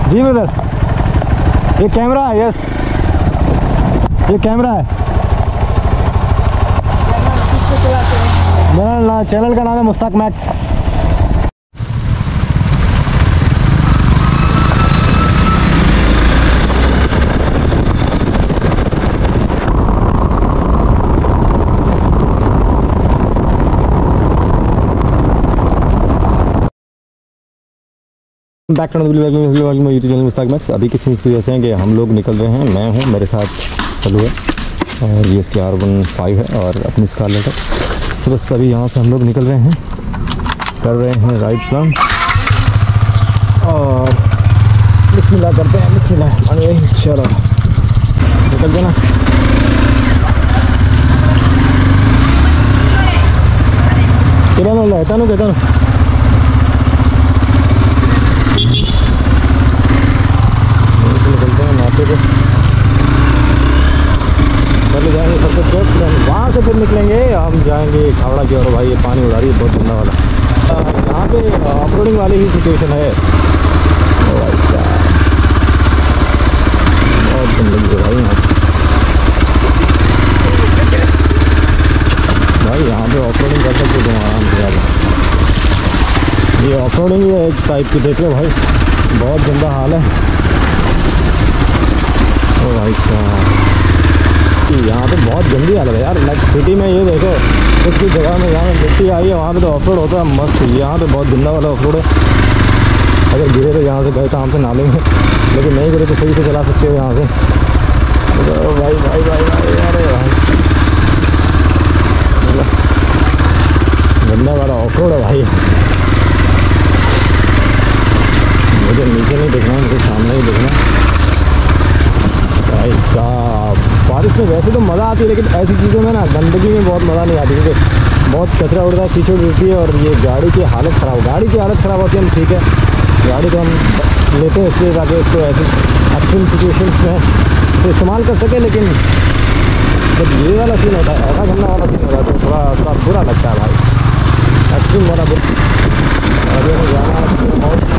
जी brother, ये camera है। Yes, ये कैमरा है। मेरा चैनल का नाम है Mushtaq Max. Back to YouTube channel Mushtaq Max. अभी किसी चीज़ ऐसे हैं कि हम लोग निकल रहे हैं। मैं हूँ, मेरे साथ चलू है और ये इसकी R15 है और अपनी स्कारलेट है। तो बस अभी यहाँ से हम लोग निकल रहे हैं, कर रहे हैं राइट प्लान और बिस्मिल्लाह करते हैं। बिस्मिल्लाह, चलो निकल जाना। कितना मिल रहा है? कहता निकलते हैं नाते पे, पहले जाएंगे सबसे चौक, वहाँ से फिर निकलेंगे हम जाएंगे खावड़ा की ओर। भाई ये पानी उड़ा रही है बहुत गंदा वाला। यहाँ पे ऑफरोडिंग वाली ही सिचुएशन है भाई साहब, बहुत दिन लगी है भाई यहाँ पे ऑफरोडिंग कर सकते तुम आराम से। ये ऑफरोडिंग ही है एक टाइप की। देख लो भाई, बहुत गंदा हाल है ओ भाई साहब। यहाँ पे बहुत गंदी हालत है यार। लाइक सिटी में ये देखो, कुछ कुछ जगह में जहाँ मिट्टी आई है वहाँ पे तो ऑफरोड होता है मस्त। यहाँ पे बहुत गंदा वाला ऑफरोड है। अगर गिरे तो यहाँ से गए काम से नाले में, लेकिन नहीं गिरे तो सही से चला सकते हो यहाँ से। तो भाई भाई भाई भाई अरे भाई गंदा वाला ऑफरोड है भाई। मुझे नीचे नहीं दिखना, मुझे सामने ही दिखना भाई साहब। बारिश में वैसे तो मज़ा आती है, लेकिन ऐसी चीज़ों में ना गंदगी में बहुत मज़ा नहीं आती, क्योंकि बहुत कचरा उड़ता है, कीचड़ उड़ती है और ये गाड़ी की हालत ख़राब। गाड़ी की हालत ख़राब होती है हम ठीक है, गाड़ी तो हम लेते हैं इसलिए ताकि उसको ऐसी एक्सट्रीम सिचुएशंस में इसे इस्तेमाल कर सके। लेकिन जब ये वाला सीन होता है, ऐसा गंदा वाला सीन होता है, तो थोड़ा सा बुरा लगता है भाई। एक्सट्रीम वाला अभी हमें जाना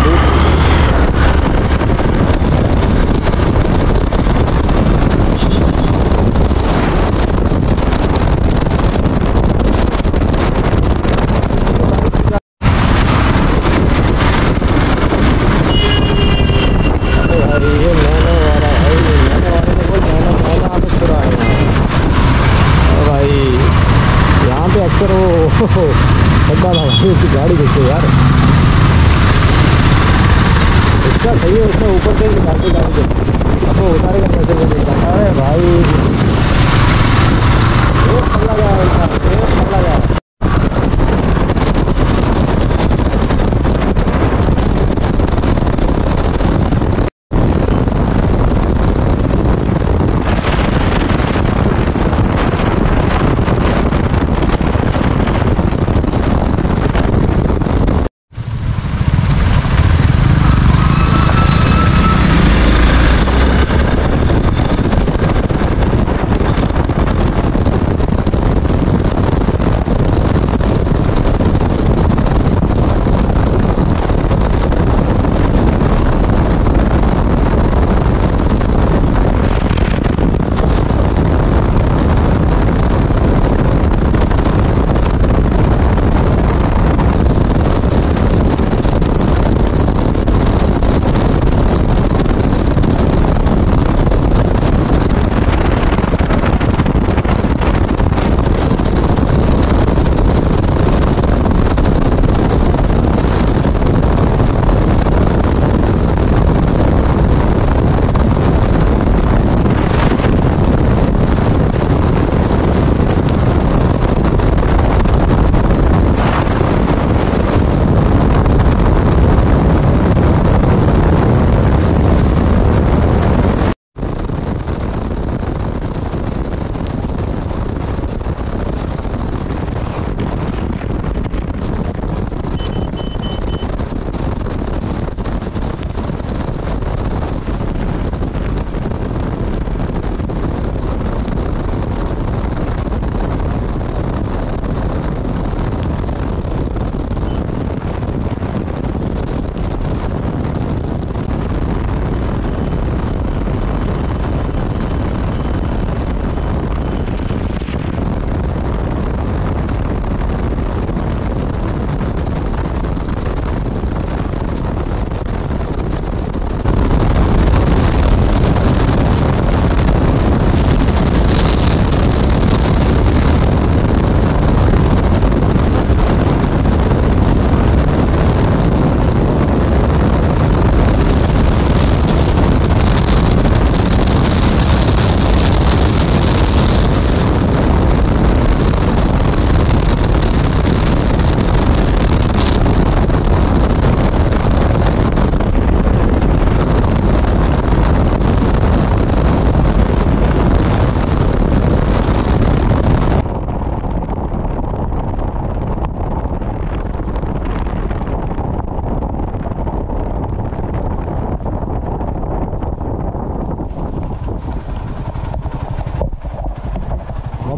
खड्डा था भाई, उसकी गाड़ी देखो यार। इसका सही है, उसका ऊपर से निकाल के गाड़ी देखो, अब वो उतारेगा कैसे वो देखा। अरे भाई लगा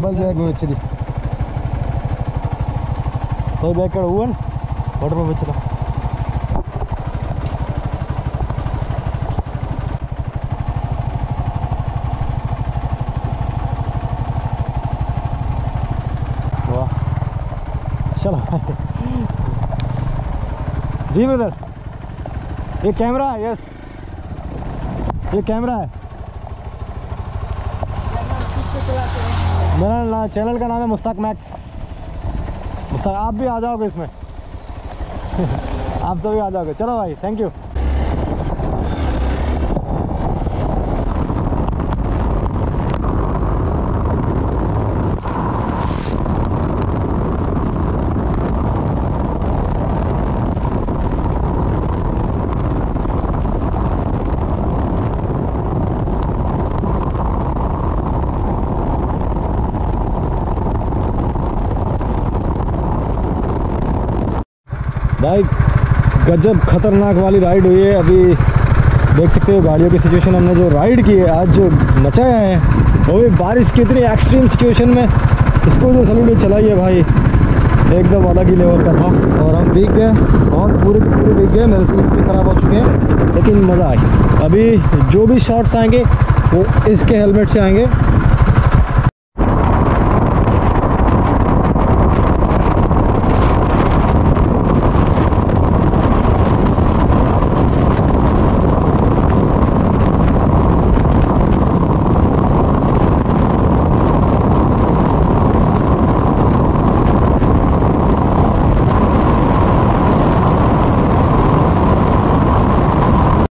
मोबाइल बैग में अच्छी तो बैग कर हुआ वाटर में बचला वाह चलो जी ब्रदर ये कैमरा है यस ये कैमरा है मेरा चैनल का नाम है मुस्ताक मैक्स। मुस्ताक आप भी आ जाओगे इसमें आप तो भी आ जाओगे। चलो भाई थैंक यू। भाई गजब खतरनाक वाली राइड हुई है। अभी देख सकते हो गाड़ियों की सिचुएशन हमने जो राइड की है आज जो मचाया है वो भी बारिश की इतनी एक्सट्रीम सिचुएशन में इसको जो सलूट चलाई है भाई एकदम अलग ही लेवल का था। और हम भीग गए बहुत पूरे के पूरे भीग गए, मेरे शूज भी ख़राब हो चुके हैं लेकिन मज़ा आई। अभी जो भी शॉट्स आएंगे वो इसके हेलमेट से आएंगे